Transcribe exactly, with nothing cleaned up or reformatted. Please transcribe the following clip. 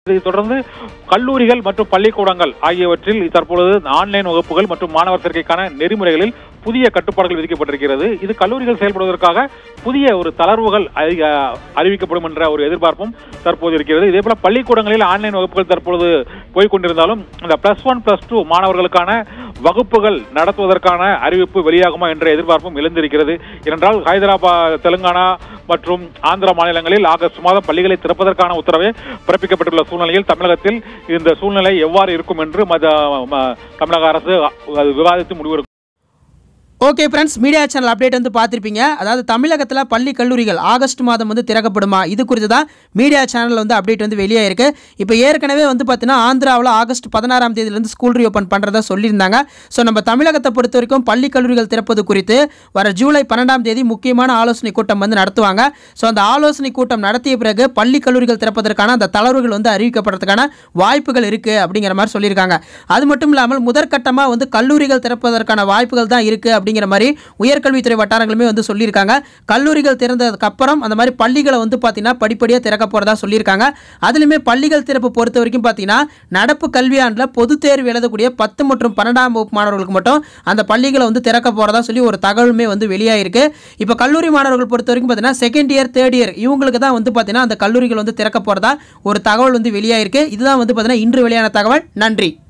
இதைத் தொடர்ந்து கல்லூரிகள் மற்றும் பள்ளிக்கூடங்கள் ஆகியவற்றில் தற்பொழுது ஆன்லைன் வகுப்புகள் மற்றும் மாணவர் சேர்க்கைக்கான நெறிமுறைகளில் புதிய கட்டுப்பாடுகள் விதிக்கப்பட்டிருக்கிறது. இது கல்லூரிகள் செயல்படுவதற்காக புதிய ஒரு தளர்வுகள் அறிவிக்கப்படும் என்ற ஒரு எதிர்பார்ப்பும் தற்போது இருக்கிறது. இதே போல பள்ளிக்கூடங்களில் ஆன்லைன் வகுப்புகள் தற்பொழுது போய்கொண்டிருந்தாலும் இந்த பிளஸ் ஒன் பிளஸ் டூ மாணவர்களுக்கான வகுப்புகள் நடத்துவதற்கான அறிவிப்பு வெளியாகுமா என்ற எதிர்பார்ப்பும் எழுந்திருக்கிறது. ஏனென்றால் ஹைதராபாத், தெலுங்கானா மற்றும் ஆந்திரா மாநிலங்களில் ஆகஸ்ட் மாதம் பள்ளிகளை திறப்பதற்கான உத்தரவை பிறப்பிக்கப்பட்டுள்ள சூழ்நிலையில் தமிழகத்தில் இந்த சூழ்நிலை எவ்வாறு இருக்கும் என்று தமிழக அரசு விவாதித்து முடிவு. Okay friends, media channel update வந்து பார்த்துருப்பீங்க. அதாவது தமிழகத்தில் பள்ளி கல்லூரிகள் ஆகஸ்ட் மாதம் வந்து திறக்கப்படுமா, இது குறித்து தான் மீடியா சேனலில் வந்து அப்டேட் வந்து வெளியே இருக்குது. இப்போ ஏற்கனவே வந்து பார்த்தீங்கன்னா ஆந்திராவில் ஆகஸ்ட் பதினாறாம் தேதியிலேருந்து ஸ்கூல் ரீஓப்பன் பண்ணுறதா சொல்லியிருந்தாங்க. ஸோ நம்ம தமிழகத்தை பொறுத்த வரைக்கும் பள்ளி கல்லூரிகள் திறப்பது குறித்து வர ஜூலை பன்னெண்டாம் தேதி முக்கியமான ஆலோசனை கூட்டம் வந்து நடத்துவாங்க. ஸோ அந்த ஆலோசனை கூட்டம் நடத்திய பிறகு பள்ளி கல்லூரிகள் திறப்பதற்கான அந்த தளர்வுகள் வந்து அறிவிக்கப்படுறதுக்கான வாய்ப்புகள் இருக்குது அப்படிங்கிற மாதிரி சொல்லியிருக்காங்க. அது மட்டும் இல்லாமல் முதற்கட்டமாக வந்து கல்லூரிகள் திறப்பதற்கான வாய்ப்புகள் தான் இருக்குது அப்படிங்கிற மாதிரி உயர்கல்வித்துறை வட்டாரங்களுமே வந்து சொல்லியிருக்காங்க. கல்லூரிகள் திறந்ததுக்கு அப்புறம் அந்த மாதிரி பள்ளிகளை வந்து பார்த்தீங்கன்னா படிப்படியாக திறக்க போறதா சொல்லியிருக்காங்க. அதுலயுமே பள்ளிகள் திறப்பு பொறுத்த வரைக்கும் பார்த்தீங்கன்னா நடப்பு கல்வியாண்டில் பொதுத் தேர்வு எழுதக்கூடிய பத்து மற்றும் பன்னெண்டாம் வகுப்பு மாணவர்களுக்கு மட்டும் அந்த பள்ளிகளை வந்து திறக்க போறதா சொல்லி ஒரு தகவலுமே வந்து வெளியாயிருக்கு. இப்போ கல்லூரி மாணவர்கள் பொறுத்த வரைக்கும் பார்த்தீங்கன்னா செகண்ட் இயர் தேர்ட் இயர் இவங்களுக்கு தான் வந்து பார்த்தீங்கன்னா அந்த கல்லூரிகள் வந்து திறக்க போறதா ஒரு தகவல் வந்து வெளியாயிருக்கு. இதுதான் வந்து பார்த்தீங்கன்னா இன்று வெளியான தகவல். நன்றி.